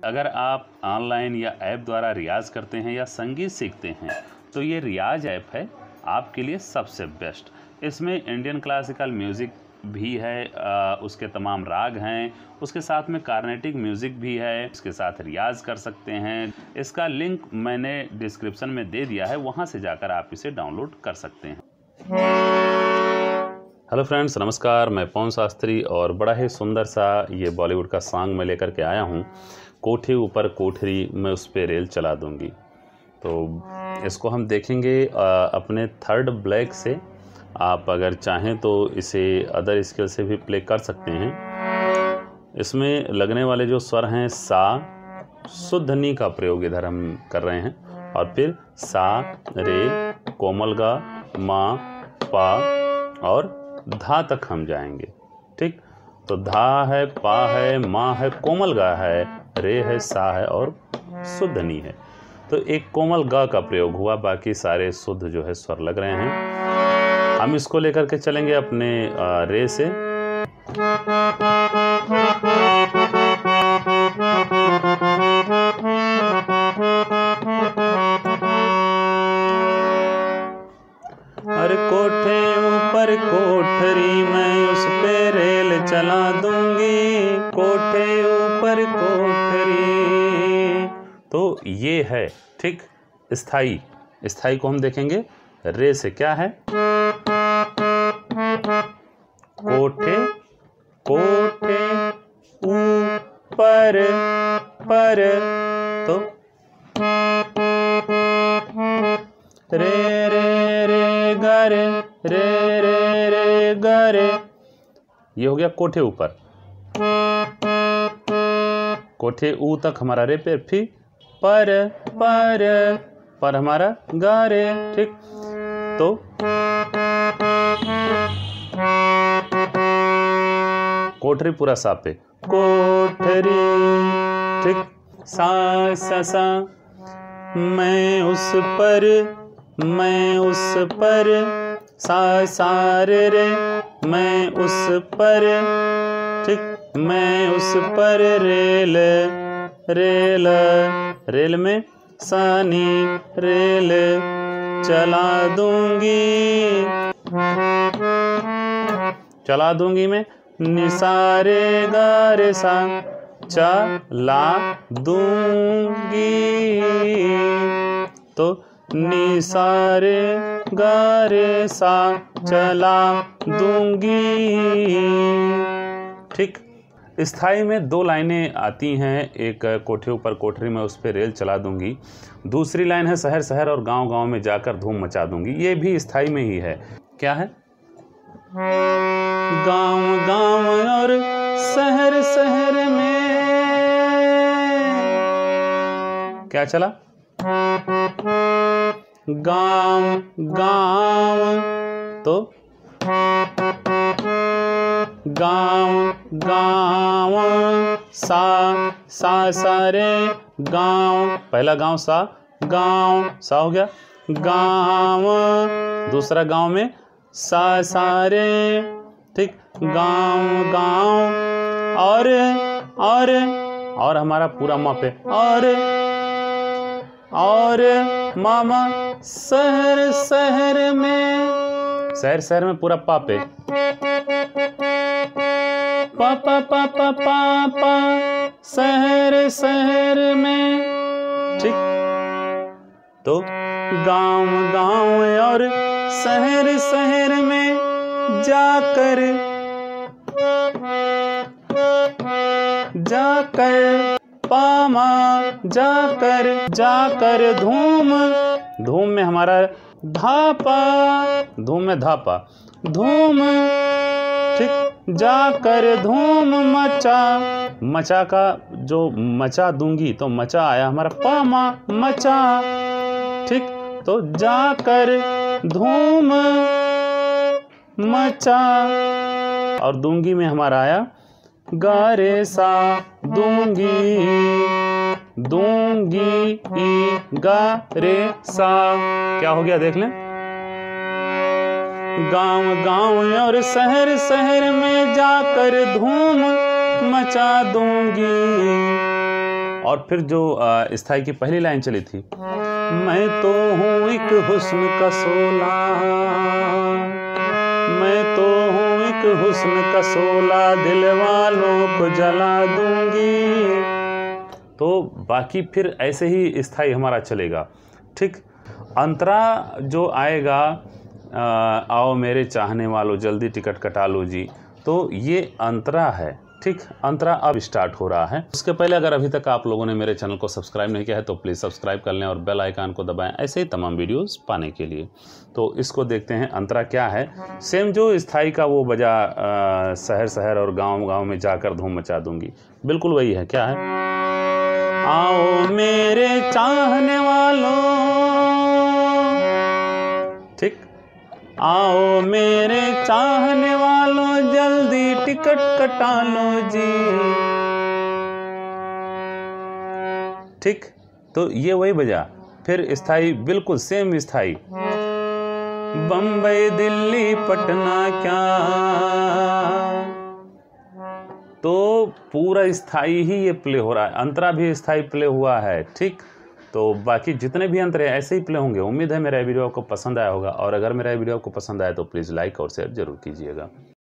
अगर आप ऑनलाइन या ऐप द्वारा रियाज़ करते हैं या संगीत सीखते हैं तो ये रियाज ऐप है आपके लिए सबसे बेस्ट। इसमें इंडियन क्लासिकल म्यूज़िक भी है, उसके तमाम राग हैं, उसके साथ में कार्नेटिक म्यूज़िक भी है, उसके साथ रियाज़ कर सकते हैं। इसका लिंक मैंने डिस्क्रिप्शन में दे दिया है, वहाँ से जाकर आप इसे डाउनलोड कर सकते हैं। हेलो फ्रेंड्स, नमस्कार। मैं पवन शास्त्री और बड़ा ही सुंदर सा ये बॉलीवुड का सॉन्ग मैं लेकर के आया हूँ। कोठे ऊपर कोठरी मैं उस पे रेल चला दूँगी। तो इसको हम देखेंगे अपने थर्ड ब्लैक से। आप अगर चाहें तो इसे अदर स्केल से भी प्ले कर सकते हैं। इसमें लगने वाले जो स्वर हैं सा, शुद्ध नी का प्रयोग इधर हम कर रहे हैं, और फिर सा, रे, कोमल गा, मा, पा और धा तक हम जाएंगे। ठीक, तो धा है, पा है, मा है, कोमल गा है, रे है, सा है और शुद्ध नी है। तो एक कोमल गा का प्रयोग हुआ, बाकी सारे शुद्ध जो है स्वर लग रहे हैं। हम इसको लेकर के चलेंगे अपने रे से। अरे कोठे ऊपर कोठरी मैं उस पे रेल चला दूंगी, कोठे ऊपर कोठरी। तो ये है ठीक स्थाई। स्थाई को हम देखेंगे रे से। क्या है? कोठे कोठे ऊपर पर, तो रे रे रे गरे, रे रे रे गरे। ये हो गया कोठे ऊपर। कोठे ऊ तक हमारा रे पे, फिर पर हमारा गा रे। ठीक, तो कोठरी पूरा सा पे, कोठरी। ठीक, सा सा सा, मैं उस पर सा सा रे रे, मैं उस पर। ठीक, मैं उस पर रेल रेल रेल में सानी रेल चला दूंगी मैं निसारे गारे सा चला दूंगी। तो निसारे गारे सा चला दूंगी। ठीक, स्थाई में दो लाइनें आती हैं। एक कोठे ऊपर कोठरी में उस पे रेल चला दूंगी, दूसरी लाइन है शहर शहर और गांव गांव में जाकर धूम मचा दूंगी। ये भी स्थाई में ही है। क्या है? गांव गांव और शहर शहर में। क्या चला? गांव गांव, तो गांव गांव सा सा रे गांव। पहला गांव सा, गांव सा हो गया, गांव। दूसरा गांव में सा सा रे। ठीक, गांव गांव और हमारा पूरा माँ पे, और मामा शहर शहर में। शहर शहर में पूरा पा पे, पापा पापा पापा शहर शहर में। ठीक, तो गांव गांव और शहर शहर में जाकर पामा जाकर धूम में हमारा धापा, धूम में धापा, धूम। ठीक, जाकर धूम मचा का जो मचा दूंगी, तो मचा आया हमारा पामा मचा। ठीक, तो जाकर धूम मचा, और दूंगी में हमारा आया गारे सा दूंगी, ई गा रे सा। क्या हो गया देख लें? गांव गांव और शहर शहर में जाकर धूम मचा दूंगी, और फिर जो स्थाई की पहली लाइन चली थी, मैं तो हूँ एक हुस्न का शोला, मैं तो हूँ एक हुस्न का शोला, दिल वालों को जला दूंगी। तो बाकी फिर ऐसे ही स्थाई हमारा चलेगा। ठीक, अंतरा जो आएगा, आओ मेरे चाहने वालों जल्दी टिकट कटा लो जी, तो ये अंतरा है। ठीक, अंतरा अब स्टार्ट हो रहा है। उसके पहले अगर अभी तक आप लोगों ने मेरे चैनल को सब्सक्राइब नहीं किया है तो प्लीज़ सब्सक्राइब कर लें और बेल आइकन को दबाएं ऐसे ही तमाम वीडियोस पाने के लिए। तो इसको देखते हैं अंतरा क्या है। सेम जो स्थाई का वो बजा, शहर शहर और गांव गांव में जाकर धूम मचा दूंगी, बिल्कुल वही है। क्या है, आओ मेरे चाहने वालों, ठीक, आओ मेरे चाहने वालों जल्दी टिकट कटा लो जी। ठीक, तो ये वही बजा। फिर स्थाई बिल्कुल सेम स्थाई, बम्बई दिल्ली पटना क्या, तो पूरा स्थाई ही ये प्ले हो रहा है। अंतरा भी स्थाई प्ले हुआ है। ठीक, तो बाकी जितने भी अंतरे ऐसे ही प्ले होंगे। उम्मीद है मेरा वीडियो आपको पसंद आया होगा, और अगर मेरा वीडियो आपको पसंद आया तो प्लीज़ लाइक और शेयर जरूर कीजिएगा।